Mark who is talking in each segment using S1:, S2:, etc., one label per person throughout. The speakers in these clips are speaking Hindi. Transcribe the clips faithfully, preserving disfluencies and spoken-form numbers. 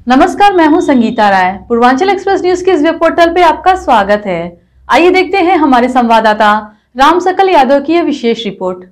S1: नमस्कार, मैं हूं संगीता राय। पूर्वांचल एक्सप्रेस न्यूज के इस वेब पोर्टल पे आपका स्वागत है। आइए देखते हैं हमारे संवाददाता राम सकल यादव की यह विशेष रिपोर्ट।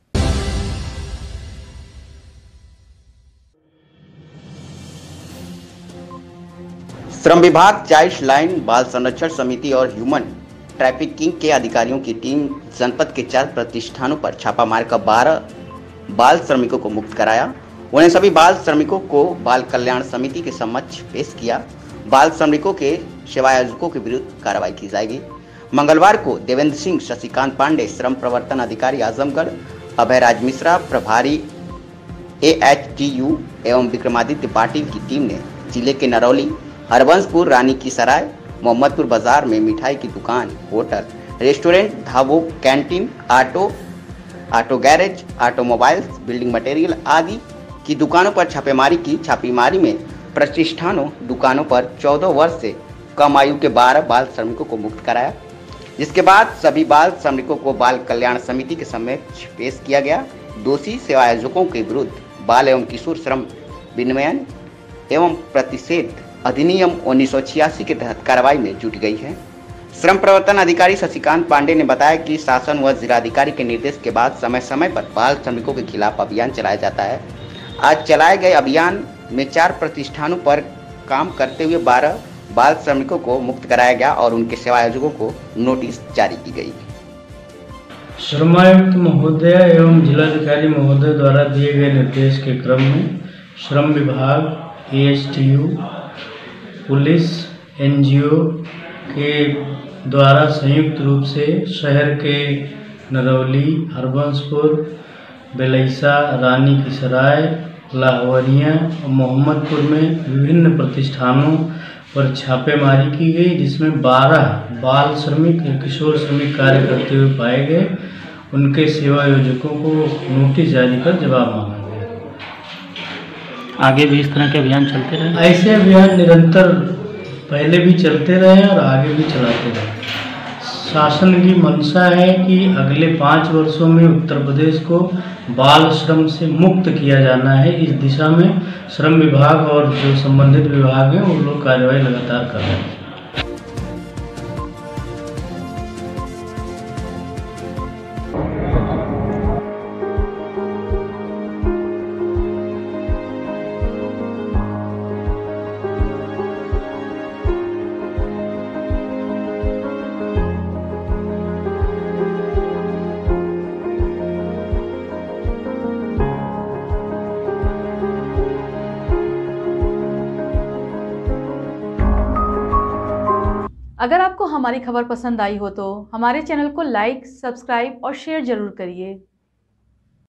S2: श्रम विभाग, चाइल्ड लाइन, बाल संरक्षण समिति और ह्यूमन ट्रैफिकिंग के अधिकारियों की टीम जनपद के चार प्रतिष्ठानों पर छापा मारकर बारह बाल श्रमिकों को मुक्त कराया। उन्हें सभी बाल श्रमिकों को बाल कल्याण समिति के समक्ष पेश किया। बाल श्रमिकों के सेवायोजकों के विरुद्ध कार्रवाई की जाएगी। मंगलवार को देवेंद्र सिंह, शशिकांत पांडे, श्रम प्रवर्तन अधिकारी आजमगढ़, अभय राज मिश्रा, प्रभारी ए एच टी यू एवं विक्रमादित्य पाटिल की टीम ने जिले के नरौली, हरबंसपुर, रानी की सराय, मोहम्मदपुर बाजार में मिठाई की दुकान, होटल, रेस्टोरेंट, ढाबों, canteen, auto auto garage, automobiles, building material आदि की दुकानों पर छापेमारी की। छापेमारी में प्रतिष्ठानों दुकानों पर चौदह वर्ष से कम आयु के बारह बाल श्रमिकों को मुक्त कराया, जिसके बाद सभी बाल श्रमिकों को बाल कल्याण समिति के समक्ष पेश किया गया। दोषी सेवायोजकों के विरुद्ध बाल एवं किशोर श्रम विनियमन एवं प्रतिषेध अधिनियम उन्नीस सौ छियासी के तहत कार्रवाई में जुट गई है। श्रम प्रवर्तन अधिकारी शशिकांत पांडे ने बताया कि शासन व जिलाधिकारी के निर्देश के बाद समय समय पर बाल श्रमिकों के खिलाफ अभियान चलाया जाता है। आज चलाए गए अभियान में चार प्रतिष्ठानों पर काम करते हुए बारह बाल श्रमिकों को मुक्त कराया गया और उनके सेवायोजकों को नोटिस जारी की गई।
S3: श्रमायुक्त महोदय एवं जिलाधिकारी महोदय द्वारा दिए गए निर्देश के क्रम में श्रम विभाग, A H T U, police, N G O के द्वारा संयुक्त रूप से शहर के नरौली, हरबंसपुर, बेलैसा, रानी की सराय, लाहौरिया और मोहम्मदपुर में विभिन्न प्रतिष्ठानों पर छापेमारी की गई, जिसमें बारह बाल श्रमिक या किशोर श्रमिक कार्य करते हुए पाए गए। उनके सेवायोजकों को नोटिस जारी कर जवाब मांगा गया।
S4: आगे भी इस तरह के अभियान चलते रहे?
S3: ऐसे अभियान निरंतर पहले भी चलते रहे और आगे भी चलाते रहे। शासन की मंशा है कि अगले पाँच वर्षों में उत्तर प्रदेश को बाल श्रम से मुक्त किया जाना है। इस दिशा में श्रम विभाग और जो संबंधित विभाग हैं वो लोग कार्रवाई लगातार कर रहे हैं।
S1: अगर आपको हमारी खबर पसंद आई हो तो हमारे चैनल को लाइक, सब्सक्राइब और शेयर जरूर करिए।